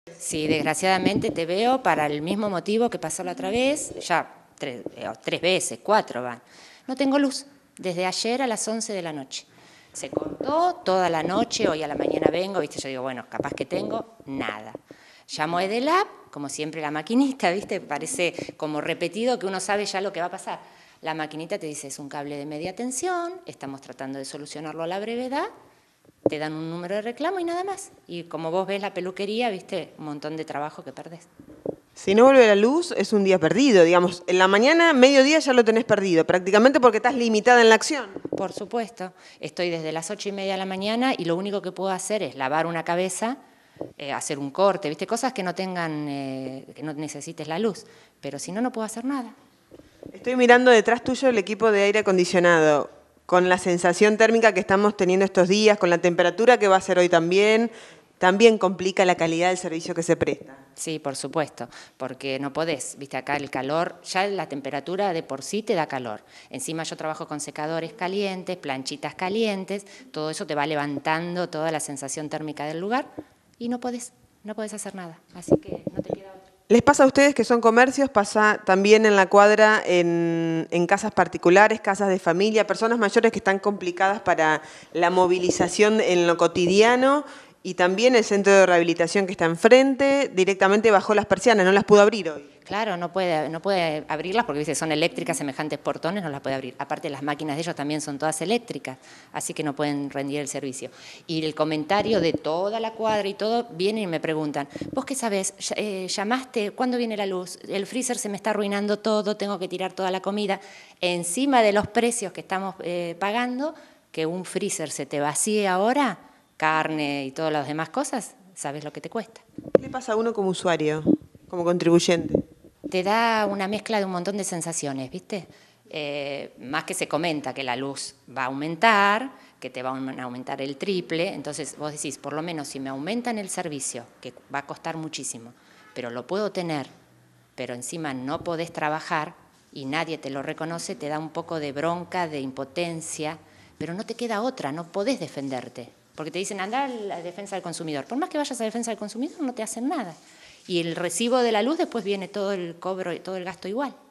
Sí, desgraciadamente te veo para el mismo motivo que pasó la otra vez, ya tres veces, 4 van. No tengo luz, desde ayer a las 11 de la noche. Se cortó toda la noche, hoy a la mañana vengo, viste, yo digo, bueno, capaz que tengo, nada. Llamo a Edelap, como siempre la maquinita, viste, parece como repetido que uno sabe ya lo que va a pasar. La maquinita te dice, es un cable de media tensión, estamos tratando de solucionarlo a la brevedad, te dan un número de reclamo y nada más. Y como vos ves la peluquería, viste, un montón de trabajo que perdés. Si no vuelve la luz, es un día perdido, digamos. En la mañana, mediodía ya lo tenés perdido, prácticamente porque estás limitada en la acción. Por supuesto. Estoy desde las 8:30 de la mañana y lo único que puedo hacer es lavar una cabeza, hacer un corte, viste, cosas que no tengan, que no necesites la luz. Pero si no, no puedo hacer nada. Estoy mirando detrás tuyo el equipo de aire acondicionado, con la sensación térmica que estamos teniendo estos días, con la temperatura que va a ser hoy también complica la calidad del servicio que se presta. Sí, por supuesto, porque no podés, viste, acá el calor, ya la temperatura de por sí te da calor. Encima yo trabajo con secadores calientes, planchitas calientes, todo eso te va levantando toda la sensación térmica del lugar y no podés hacer nada, así que no te queda otra. ¿Les pasa a ustedes que son comercios? ¿Pasa también en la cuadra, en casas particulares, casas de familia, personas mayores que están complicadas para la movilización en lo cotidiano? Y también el centro de rehabilitación que está enfrente directamente bajó las persianas, no las pudo abrir hoy. Claro, no puede abrirlas porque ¿viste? Son eléctricas, semejantes portones, no las puede abrir. Aparte las máquinas de ellos también son todas eléctricas, así que no pueden rendir el servicio. Y el comentario de toda la cuadra y todo, vienen y me preguntan, ¿vos qué sabés? ¿Llamaste? ¿Cuándo viene la luz? El freezer se me está arruinando todo, tengo que tirar toda la comida. Encima de los precios que estamos pagando, que un freezer se te vacíe ahora, carne y todas las demás cosas, ¿sabes lo que te cuesta? ¿Qué le pasa a uno como usuario, como contribuyente? Te da una mezcla de un montón de sensaciones, ¿viste? Más que se comenta que la luz va a aumentar, que te va a aumentar el triple, entonces vos decís, por lo menos si me aumentan el servicio, que va a costar muchísimo, pero lo puedo tener, pero encima no podés trabajar y nadie te lo reconoce, te da un poco de bronca, de impotencia, pero no te queda otra, no podés defenderte. Porque te dicen, anda a la defensa del consumidor. Por más que vayas a la defensa del consumidor, no te hacen nada. Y el recibo de la luz después viene todo el cobro y todo el gasto igual.